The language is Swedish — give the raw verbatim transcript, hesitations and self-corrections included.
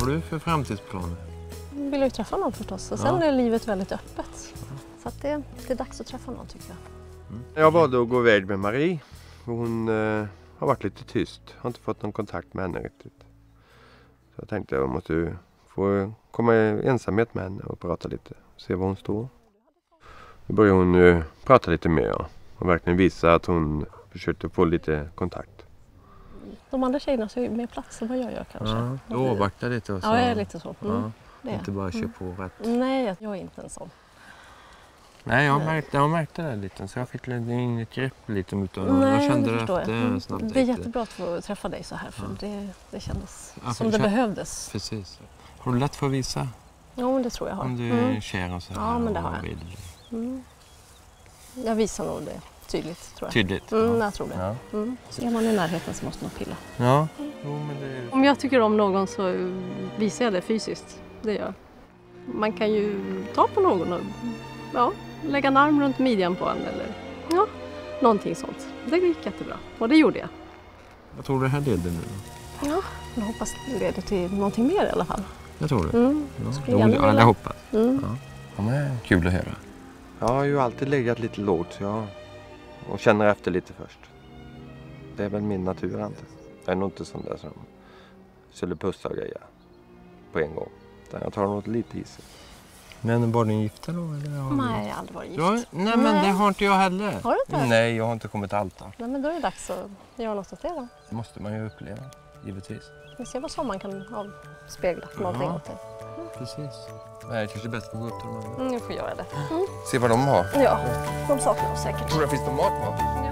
har du för framtidsplaner? Jag vill ju träffa någon förstås och sen ja. är livet väldigt öppet. Så att det, det är dags att träffa någon tycker jag. Mm. Jag valde att gå iväg med Marie. Hon eh, har varit lite tyst. Har inte fått någon kontakt med henne riktigt. Så jag tänkte att jag måste få komma i ensamhet med henne och prata lite. Se var hon står. Nu börjar hon uh, prata lite mer ja, och verkligen visa att hon försökte få lite kontakt. De andra tjejerna så är mer plats än vad jag gör kanske. Ja, du avvaktar lite och så. Ja, jag är lite så. Mm. Ja, det inte bara mm. kör på rätt. Nej, jag är inte en sån. Nej, jag märkte, jag märkte det lite så jag fick inget grepp lite mot det. Nej, jag kände det att mm. snabbt. Det är jättebra att få träffa dig så här för ja. det, det kändes ja, som det kände... behövdes. Precis. Har du lätt för att visa? Ja, men det tror jag har. Om du mm. är kär och så här. Ja, men det har jag. Vill. Mm. Jag visar nog det tydligt tror jag. Tydligt? Mm, ja. jag tror det. Ja. Mm. Så är man i närheten så måste man pilla. Ja. Mm. Jo, men det... Om jag tycker om någon så visar jag det fysiskt. Det gör. Man kan ju ta på någon och ja, lägga en arm runt midjan på en eller ja, någonting sånt. Det gick jättebra och det gjorde jag. Jag tror det här leder nu. Ja, jag hoppas det leder till någonting mer i alla fall. Jag tror det. Mm. Ja. Jo, ja, jag hoppas. Mm. Ja. Ja, men det är kul att höra. Jag har ju alltid legat lite lågt så jag och känner efter lite först. Det är väl min natur inte. Jag är nog inte sån där som skulle pussa och grejer på en gång. Jag tar något lite i sig. Men var ni gifta då? Eller har nej, jag har aldrig varit gift. Ja, nej, men nej. Det har inte jag heller. Har du inte? Nej, jag har inte kommit till altar. Nej, men då är det dags att göra något åt det då. Det måste man ju uppleva, givetvis. Vi ser vad som man kan avspegla för någonting ja, åt det. Mm. Precis. Nej, kanske är bäst att gå upp till dem. Mm, jag får göra det. Mm. Se vad de har. Ja, de saknar oss säkert. Tror du det finns någon mat va? Ja.